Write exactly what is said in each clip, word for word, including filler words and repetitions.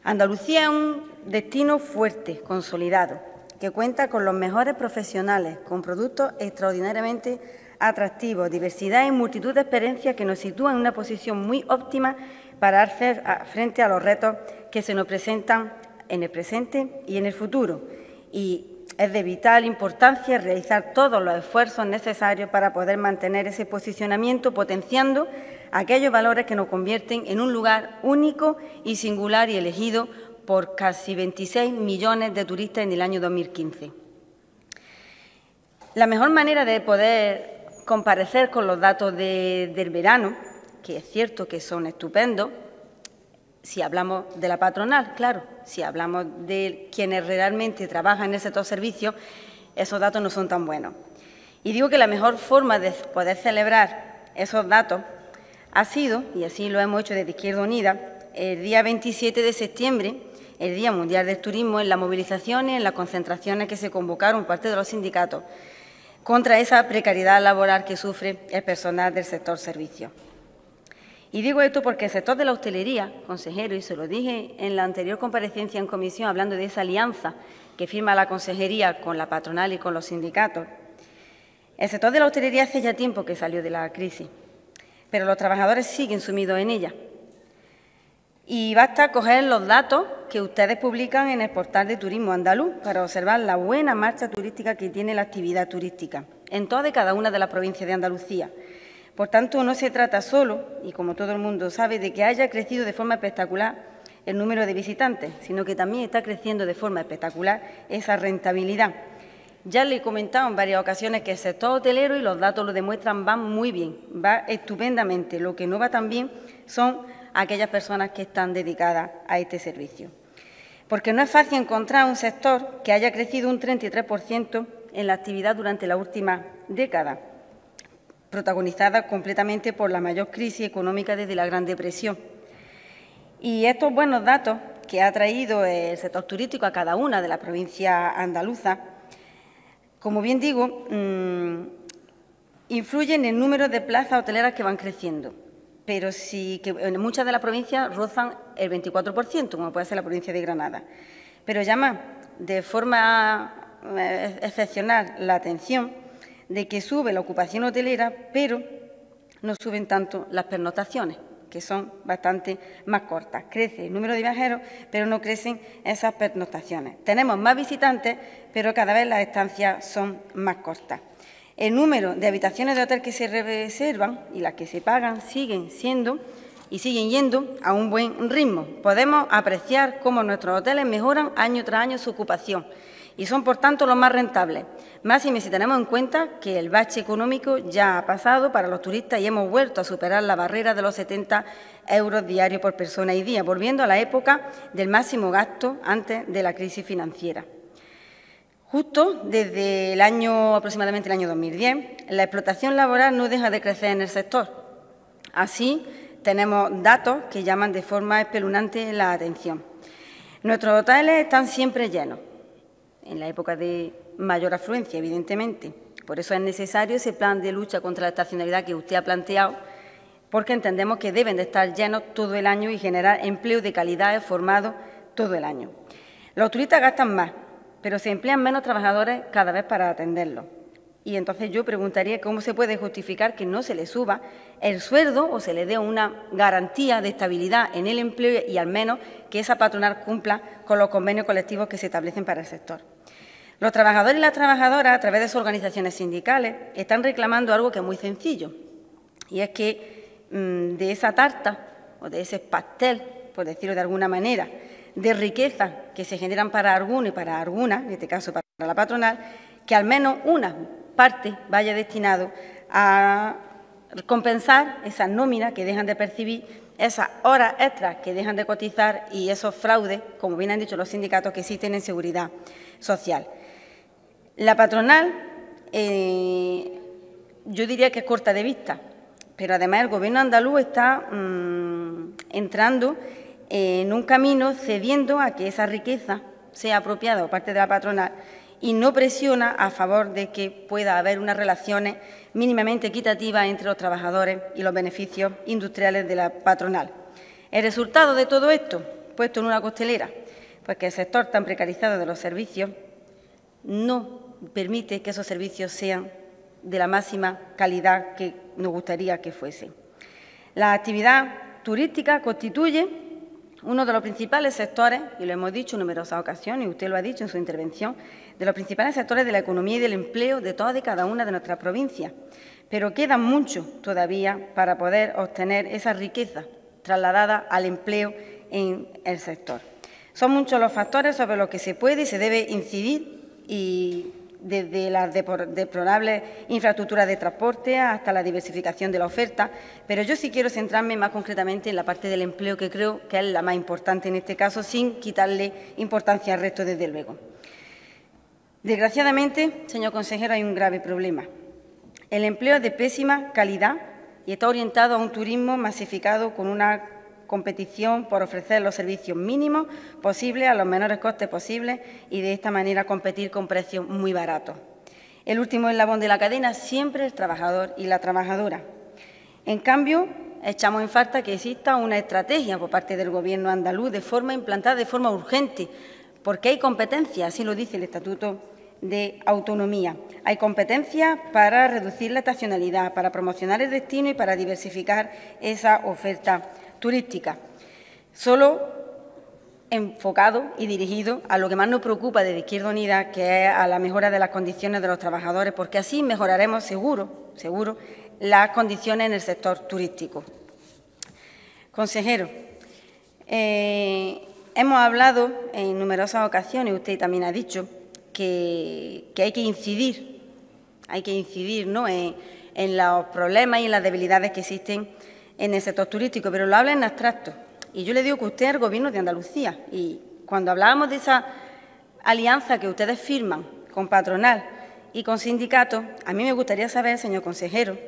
Andalucía es un destino fuerte, consolidado, que cuenta con los mejores profesionales, con productos extraordinariamente atractivos, diversidad y multitud de experiencias que nos sitúan en una posición muy óptima para hacer frente a los retos que se nos presentan en el presente y en el futuro. Y es de vital importancia realizar todos los esfuerzos necesarios para poder mantener ese posicionamiento, potenciando aquellos valores que nos convierten en un lugar único y singular y elegido por casi veintiséis millones de turistas en el año dos mil quince. La mejor manera de poder comparecer con los datos de, del verano, que es cierto que son estupendos, si hablamos de la patronal, claro, si hablamos de quienes realmente trabajan en el sector servicios, esos datos no son tan buenos. Y digo que la mejor forma de poder celebrar esos datos ha sido, y así lo hemos hecho desde Izquierda Unida, el día veintisiete de septiembre, el Día Mundial del Turismo, en las movilizaciones, en las concentraciones que se convocaron por parte de los sindicatos contra esa precariedad laboral que sufre el personal del sector servicios. Y digo esto porque el sector de la hostelería, consejero, y se lo dije en la anterior comparecencia en comisión, hablando de esa alianza que firma la consejería con la patronal y con los sindicatos, el sector de la hostelería hace ya tiempo que salió de la crisis, pero los trabajadores siguen sumidos en ella. Y basta coger los datos que ustedes publican en el portal de Turismo Andaluz para observar la buena marcha turística que tiene la actividad turística en toda y cada una de las provincias de Andalucía. Por tanto, no se trata solo, y como todo el mundo sabe, de que haya crecido de forma espectacular el número de visitantes, sino que también está creciendo de forma espectacular esa rentabilidad. Ya le he comentado en varias ocasiones que el sector hotelero, y los datos lo demuestran, van muy bien, va estupendamente. Lo que no va tan bien son aquellas personas que están dedicadas a este servicio. Porque no es fácil encontrar un sector que haya crecido un treinta y tres por ciento en la actividad durante la última década, protagonizada completamente por la mayor crisis económica desde la Gran Depresión. Y estos buenos datos que ha traído el sector turístico a cada una de las provincias andaluzas, como bien digo, mmm, influyen en el número de plazas hoteleras que van creciendo, pero sí que en muchas de las provincias rozan el veinticuatro por ciento, como puede ser la provincia de Granada. Pero llama de forma eh, excepcional la atención de que sube la ocupación hotelera, pero no suben tanto las pernoctaciones, que son bastante más cortas. Crece el número de viajeros, pero no crecen esas pernoctaciones. Tenemos más visitantes, pero cada vez las estancias son más cortas. El número de habitaciones de hotel que se reservan y las que se pagan siguen siendo y siguen yendo a un buen ritmo. Podemos apreciar cómo nuestros hoteles mejoran año tras año su ocupación y son, por tanto, los más rentables. Máxime si tenemos en cuenta que el bache económico ya ha pasado para los turistas y hemos vuelto a superar la barrera de los setenta euros diarios por persona y día, volviendo a la época del máximo gasto antes de la crisis financiera. Justo desde el año, aproximadamente el año dos mil diez, la explotación laboral no deja de crecer en el sector. Así, tenemos datos que llaman de forma espeluznante la atención. Nuestros hoteles están siempre llenos, en la época de mayor afluencia, evidentemente. Por eso es necesario ese plan de lucha contra la estacionalidad que usted ha planteado, porque entendemos que deben de estar llenos todo el año y generar empleo de calidad formado todo el año. Los turistas gastan más, pero se emplean menos trabajadores cada vez para atenderlos. Y entonces yo preguntaría cómo se puede justificar que no se le suba el sueldo o se le dé una garantía de estabilidad en el empleo y al menos que esa patronal cumpla con los convenios colectivos que se establecen para el sector. Los trabajadores y las trabajadoras, a través de sus organizaciones sindicales, están reclamando algo que es muy sencillo, y es que mmm, de esa tarta o de ese pastel, por decirlo de alguna manera, de riqueza que se generan para algunos y para algunas, en este caso para la patronal, que al menos una parte vaya destinado a compensar esas nóminas que dejan de percibir, esas horas extras que dejan de cotizar y esos fraudes, como bien han dicho los sindicatos, que existen en seguridad social. La patronal, eh, yo diría que es corta de vista, pero además el Gobierno andaluz está mmm, entrando en un camino cediendo a que esa riqueza sea apropiada por parte de la patronal y no presiona a favor de que pueda haber unas relaciones mínimamente equitativas entre los trabajadores y los beneficios industriales de la patronal. El resultado de todo esto, puesto en una costelera, pues que el sector tan precarizado de los servicios no permite que esos servicios sean de la máxima calidad que nos gustaría que fuesen. La actividad turística constituye uno de los principales sectores, y lo hemos dicho en numerosas ocasiones, y usted lo ha dicho en su intervención, de los principales sectores de la economía y del empleo de todas y cada una de nuestras provincias. Pero queda mucho todavía para poder obtener esa riqueza trasladada al empleo en el sector. Son muchos los factores sobre los que se puede y se debe incidir, y desde las deplorables infraestructuras de transporte hasta la diversificación de la oferta, pero yo sí quiero centrarme más concretamente en la parte del empleo, que creo que es la más importante en este caso, sin quitarle importancia al resto, desde luego. Desgraciadamente, señor consejero, hay un grave problema. El empleo es de pésima calidad y está orientado a un turismo masificado con una competición por ofrecer los servicios mínimos posibles a los menores costes posibles y de esta manera competir con precios muy baratos. El último eslabón de la cadena siempre el trabajador y la trabajadora. En cambio, echamos en falta que exista una estrategia por parte del Gobierno andaluz de forma implantada de forma urgente, porque hay competencias, así lo dice el Estatuto de Autonomía. Hay competencias para reducir la estacionalidad, para promocionar el destino y para diversificar esa oferta turística, solo enfocado y dirigido a lo que más nos preocupa desde Izquierda Unida, que es a la mejora de las condiciones de los trabajadores, porque así mejoraremos seguro, seguro las condiciones en el sector turístico. Consejero, eh, hemos hablado en numerosas ocasiones, usted también ha dicho, que, que hay que incidir, hay que incidir ¿no? en, en los problemas y en las debilidades que existen en el sector turístico, pero lo habla en abstracto. Y yo le digo que usted es el Gobierno de Andalucía, y cuando hablábamos de esa alianza que ustedes firman con patronal y con sindicatos, a mí me gustaría saber, señor consejero,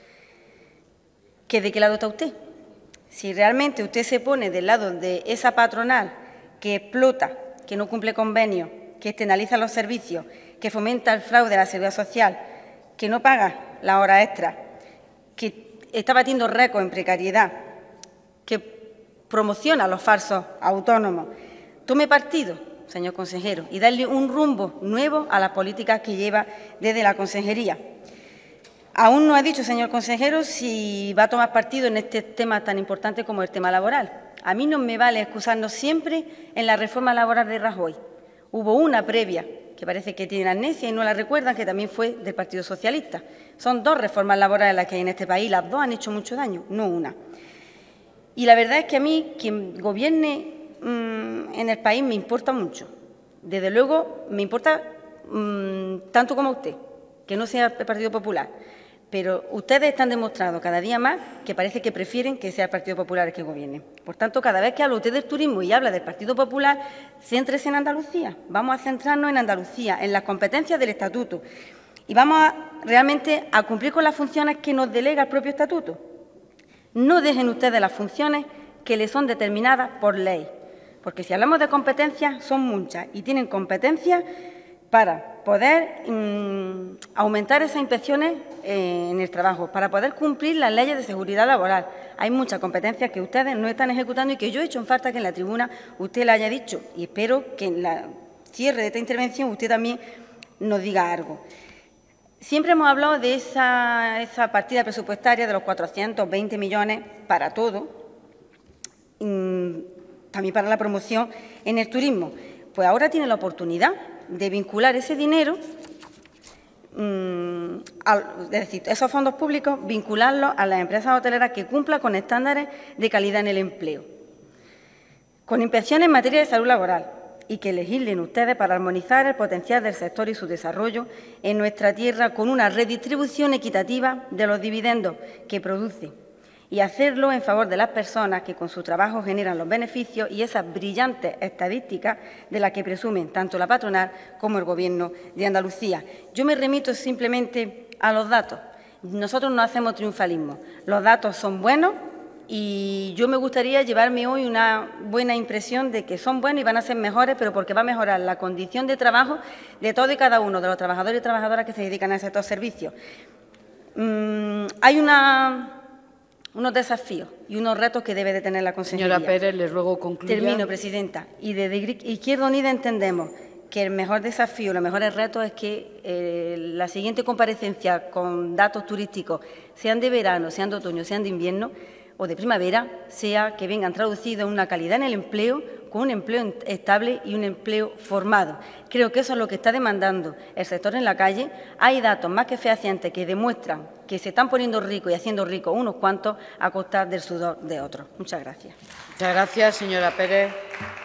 que de qué lado está usted. Si realmente usted se pone del lado de esa patronal que explota, que no cumple convenios, que externaliza los servicios, que fomenta el fraude a la seguridad social, que no paga las horas extras, que está batiendo récords en precariedad, que promociona a los falsos autónomos. Tome partido, señor consejero, y darle un rumbo nuevo a las políticas que lleva desde la consejería. Aún no ha dicho, señor consejero, si va a tomar partido en este tema tan importante como el tema laboral. A mí no me vale excusarnos siempre en la reforma laboral de Rajoy. Hubo una previa, que parece que tienen amnesia y no la recuerdan, que también fue del Partido Socialista. Son dos reformas laborales las que hay en este país, las dos han hecho mucho daño, no una. Y la verdad es que a mí, quien gobierne mmm, en el país, me importa mucho. Desde luego, me importa mmm, tanto como a usted, que no sea el Partido Popular. Pero ustedes están demostrando cada día más que parece que prefieren que sea el Partido Popular el que gobierne. Por tanto, cada vez que habla usted del turismo y habla del Partido Popular, céntrese en Andalucía. Vamos a centrarnos en Andalucía, en las competencias del Estatuto. Y vamos a, realmente a cumplir con las funciones que nos delega el propio Estatuto. No dejen ustedes las funciones que les son determinadas por ley. Porque si hablamos de competencias, son muchas y tienen competencias para poder mmm, aumentar esas inspecciones eh, en el trabajo, para poder cumplir las leyes de seguridad laboral. Hay muchas competencias que ustedes no están ejecutando y que yo he hecho en falta que en la tribuna usted la haya dicho, y espero que en la cierre de esta intervención usted también nos diga algo. Siempre hemos hablado de esa, esa partida presupuestaria de los cuatrocientos veinte millones para todo, mmm, también para la promoción en el turismo. Pues ahora tiene la oportunidad de vincular ese dinero, mmm, a, es decir, esos fondos públicos, vincularlos a las empresas hoteleras que cumplan con estándares de calidad en el empleo, con inspecciones en materia de salud laboral, y que legislen ustedes para armonizar el potencial del sector y su desarrollo en nuestra tierra con una redistribución equitativa de los dividendos que produce, y hacerlo en favor de las personas que con su trabajo generan los beneficios y esas brillantes estadísticas de las que presumen tanto la patronal como el Gobierno de Andalucía. Yo me remito simplemente a los datos. Nosotros no hacemos triunfalismo. Los datos son buenos y yo me gustaría llevarme hoy una buena impresión de que son buenos y van a ser mejores, pero porque va a mejorar la condición de trabajo de todo y cada uno de los trabajadores y trabajadoras que se dedican a estos servicios. Mm, hay una... unos desafíos y unos retos que debe de tener la Consejería. Señora Pérez, le ruego concluya. Termino, Presidenta. Y desde Izquierda Unida entendemos que el mejor desafío, los mejores retos es que eh, la siguiente comparecencia con datos turísticos, sean de verano, sean de otoño, sean de invierno o de primavera, sea que vengan traducidos en una calidad en el empleo, con un empleo estable y un empleo formado. Creo que eso es lo que está demandando el sector en la calle. Hay datos más que fehacientes que demuestran que se están poniendo ricos y haciendo ricos unos cuantos a costa del sudor de otros. Muchas gracias. Muchas gracias, señora Pérez.